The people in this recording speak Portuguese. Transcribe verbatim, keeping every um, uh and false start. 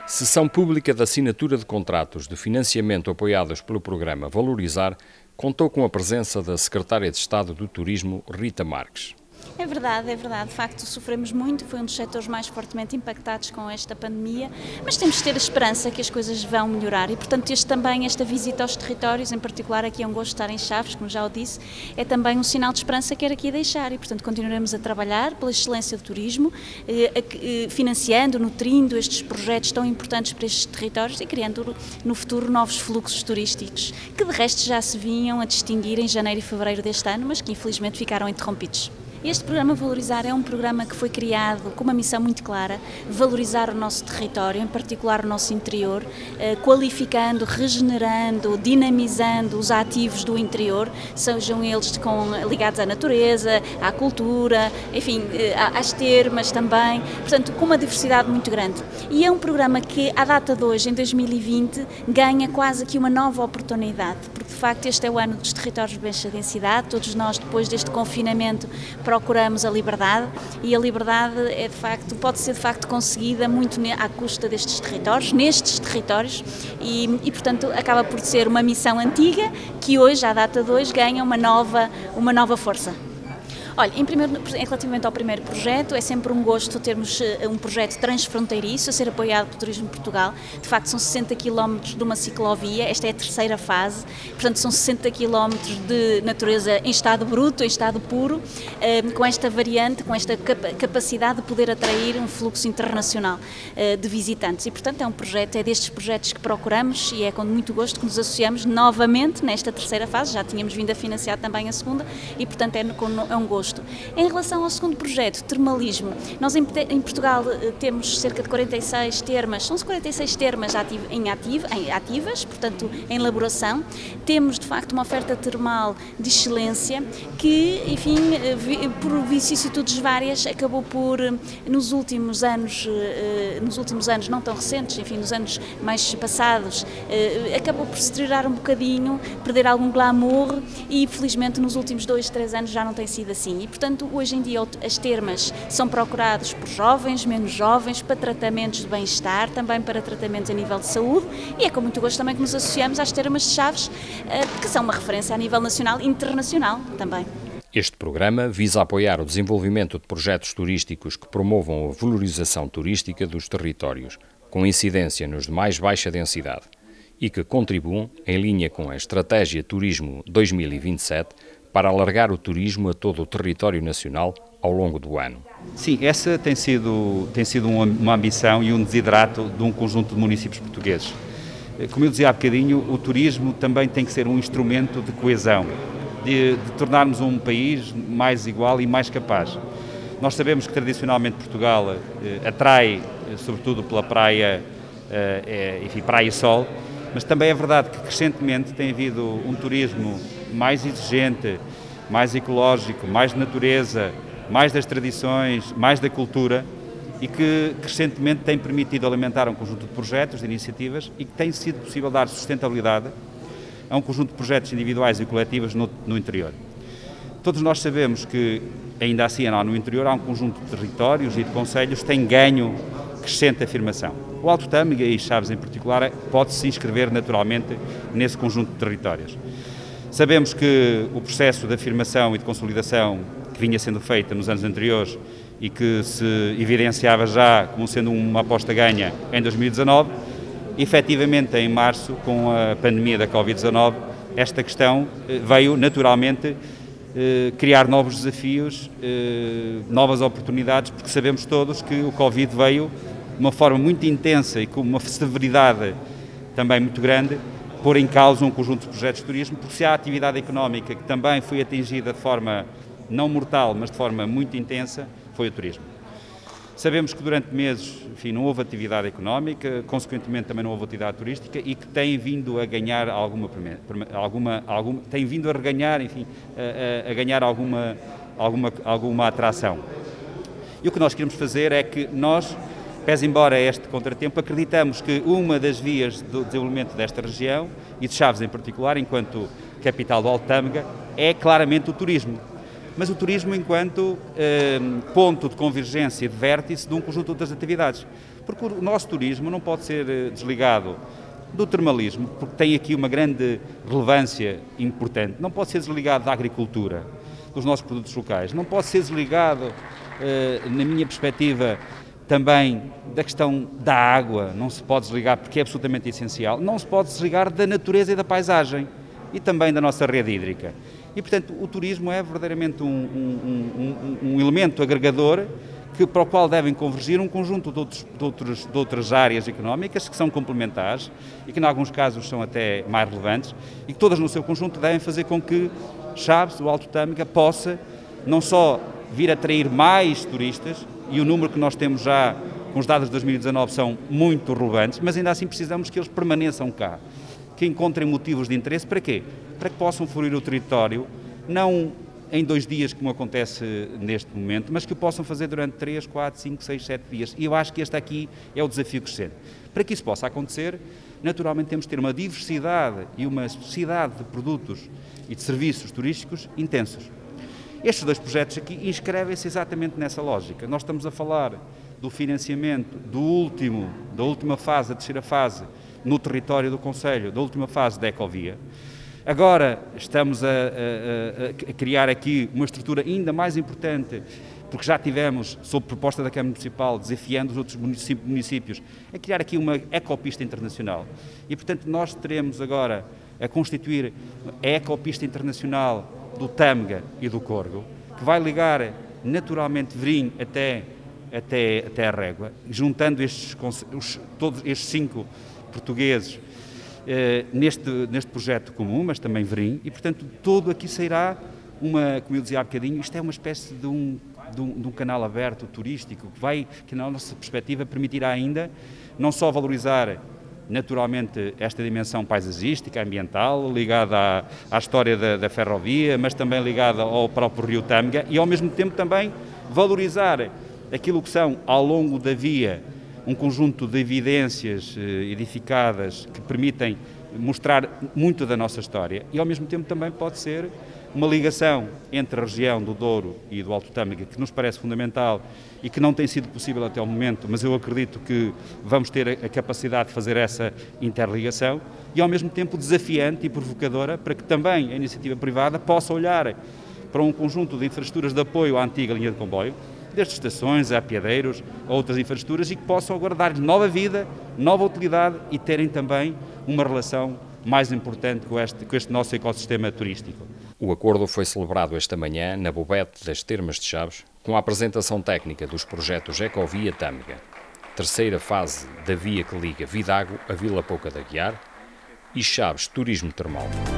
Sessão pública de assinatura de contratos de financiamento apoiados pelo programa Valorizar contou com a presença da Secretária de Estado do Turismo, Rita Marques. É verdade, é verdade. De facto, sofremos muito, foi um dos setores mais fortemente impactados com esta pandemia, mas temos de ter a esperança que as coisas vão melhorar e, portanto, este também, esta visita aos territórios, em particular aqui é um gosto de estar em Chaves, como já o disse, é também um sinal de esperança que quero aqui deixar e, portanto, continuaremos a trabalhar pela excelência do turismo, financiando, nutrindo estes projetos tão importantes para estes territórios e criando no futuro novos fluxos turísticos, que de resto já se vinham a distinguir em janeiro e fevereiro deste ano, mas que infelizmente ficaram interrompidos. Este programa Valorizar é um programa que foi criado com uma missão muito clara, valorizar o nosso território, em particular o nosso interior, qualificando, regenerando, dinamizando os ativos do interior, sejam eles com, ligados à natureza, à cultura, enfim, às termas também, portanto, com uma diversidade muito grande. E é um programa que, à data de hoje, em dois mil e vinte, ganha quase aqui uma nova oportunidade, porque de facto este é o ano dos territórios de baixa densidade, todos nós, depois deste confinamento, procuramos a liberdade e a liberdade é de facto, pode ser de facto conseguida muito à custa destes territórios, nestes territórios e, e portanto acaba por ser uma missão antiga que hoje, à data de hoje, ganha uma nova, uma nova força. Olha, em primeiro, relativamente ao primeiro projeto, é sempre um gosto termos um projeto transfronteiriço a ser apoiado pelo Turismo de Portugal. De facto, são sessenta quilómetros de uma ciclovia, esta é a terceira fase, portanto são sessenta quilómetros de natureza em estado bruto, em estado puro, com esta variante, com esta capacidade de poder atrair um fluxo internacional de visitantes. E, portanto, é um projeto, é destes projetos que procuramos e é com muito gosto que nos associamos novamente nesta terceira fase, já tínhamos vindo a financiar também a segunda e, portanto, é, é um gosto. Em relação ao segundo projeto, termalismo, nós em, em Portugal temos cerca de quarenta e seis termas, são quarenta e seis termas ativ, em, ativ, em ativas, portanto em elaboração. Temos de facto uma oferta termal de excelência que, enfim, por vicissitudes várias, acabou por, nos últimos anos, nos últimos anos não tão recentes, enfim, nos anos mais passados, acabou por se deteriorar um bocadinho, perder algum glamour e, felizmente, nos últimos dois, três anos já não tem sido assim. E, portanto, hoje em dia as termas são procuradas por jovens, menos jovens, para tratamentos de bem-estar, também para tratamentos a nível de saúde e é com muito gosto também que nos associamos às termas de Chaves, que são uma referência a nível nacional e internacional também. Este programa visa apoiar o desenvolvimento de projetos turísticos que promovam a valorização turística dos territórios, com incidência nos de mais baixa densidade, e que contribuam, em linha com a Estratégia Turismo dois mil e vinte e sete, para alargar o turismo a todo o território nacional ao longo do ano. Sim, essa tem sido, tem sido uma, uma ambição e um desiderato de um conjunto de municípios portugueses. Como eu dizia há bocadinho, o turismo também tem que ser um instrumento de coesão, de, de tornarmos um país mais igual e mais capaz. Nós sabemos que tradicionalmente Portugal eh, atrai, eh, sobretudo pela praia, eh, enfim, praia e sol, mas também é verdade que crescentemente tem havido um turismo mais exigente, mais ecológico, mais de natureza, mais das tradições, mais da cultura e que crescentemente tem permitido alimentar um conjunto de projetos, de iniciativas e que tem sido possível dar sustentabilidade a um conjunto de projetos individuais e coletivos no, no interior. Todos nós sabemos que, ainda assim, no interior há um conjunto de territórios e de concelhos que têm ganho crescente afirmação. O Alto Tâmega e Chaves em particular pode-se inscrever naturalmente nesse conjunto de territórios. Sabemos que o processo de afirmação e de consolidação que vinha sendo feita nos anos anteriores e que se evidenciava já como sendo uma aposta ganha em dois mil e dezanove, efetivamente em março, com a pandemia da covid dezanove, esta questão veio naturalmente criar novos desafios, novas oportunidades, porque sabemos todos que o Covid veio de uma forma muito intensa e com uma severidade também muito grande, pôr em causa um conjunto de projetos de turismo, porque se há atividade económica que também foi atingida de forma não mortal, mas de forma muito intensa, foi o turismo. Sabemos que durante meses, enfim, não houve atividade económica, consequentemente também não houve atividade turística e que tem vindo a ganhar alguma, alguma, alguma tem vindo a reganhar, enfim, a, a, a ganhar alguma, alguma, alguma atração. E o que nós queremos fazer é que nós, pese embora este contratempo, acreditamos que uma das vias do desenvolvimento desta região, e de Chaves em particular, enquanto capital do Alto Tâmega, é claramente o turismo. Mas o turismo enquanto eh, ponto de convergência e de vértice de um conjunto de outras atividades. Porque o nosso turismo não pode ser desligado do termalismo, porque tem aqui uma grande relevância importante. Não pode ser desligado da agricultura, dos nossos produtos locais. Não pode ser desligado, eh, na minha perspectiva, também da questão da água. Não se pode desligar porque é absolutamente essencial. Não se pode desligar da natureza e da paisagem e também da nossa rede hídrica. E, portanto, o turismo é verdadeiramente um, um, um, um elemento agregador que, para o qual devem convergir um conjunto de, outros, de, outros, de outras áreas económicas que são complementares e que, em alguns casos, são até mais relevantes e que todas, no seu conjunto, devem fazer com que Chaves, o Alto Tâmega, possa não só vir a atrair mais turistas, e o número que nós temos já com os dados de dois mil e dezanove são muito relevantes, mas ainda assim precisamos que eles permaneçam cá, que encontrem motivos de interesse. Para quê? Para que possam florir o território, não em dois dias, como acontece neste momento, mas que o possam fazer durante três, quatro, cinco, seis, sete dias. E eu acho que este aqui é o desafio crescente. Para que isso possa acontecer, naturalmente temos de ter uma diversidade e uma especificidade de produtos e de serviços turísticos intensos. Estes dois projetos aqui inscrevem-se exatamente nessa lógica. Nós estamos a falar do financiamento do último, da última fase, da terceira fase, no território do Concelho, da última fase da Ecovia. Agora estamos a, a, a criar aqui uma estrutura ainda mais importante, porque já tivemos, sob proposta da Câmara Municipal, desafiando os outros municípios, a criar aqui uma ecopista internacional. E, portanto, nós teremos agora a constituir a ecopista internacional do Tâmega e do Corgo, que vai ligar naturalmente Verim até, até, até a Régua, juntando estes, os, todos estes cinco portugueses eh, neste, neste projeto comum, mas também Verim, e portanto todo aqui sairá uma, como eu dizia há bocadinho, isto é uma espécie de um, de um, de um canal aberto turístico, que vai, que na nossa perspectiva permitirá ainda não só valorizar naturalmente esta dimensão paisagística, ambiental, ligada à, à história da, da ferrovia, mas também ligada ao próprio rio Tâmega e ao mesmo tempo também valorizar aquilo que são, ao longo da via, um conjunto de evidências eh, edificadas que permitem mostrar muito da nossa história e ao mesmo tempo também pode ser uma ligação entre a região do Douro e do Alto Tâmega que nos parece fundamental e que não tem sido possível até o momento, mas eu acredito que vamos ter a capacidade de fazer essa interligação e ao mesmo tempo desafiante e provocadora para que também a iniciativa privada possa olhar para um conjunto de infraestruturas de apoio à antiga linha de comboio, desde estações a apiadeiros, a outras infraestruturas e que possam agora dar-lhes nova vida, nova utilidade e terem também uma relação mais importante com este, com este nosso ecossistema turístico. O acordo foi celebrado esta manhã na Bobete das Termas de Chaves, com a apresentação técnica dos projetos Ecovia Tâmega, terceira fase da via que liga Vidago a Vila Pouca de Aguiar e Chaves Turismo Termal.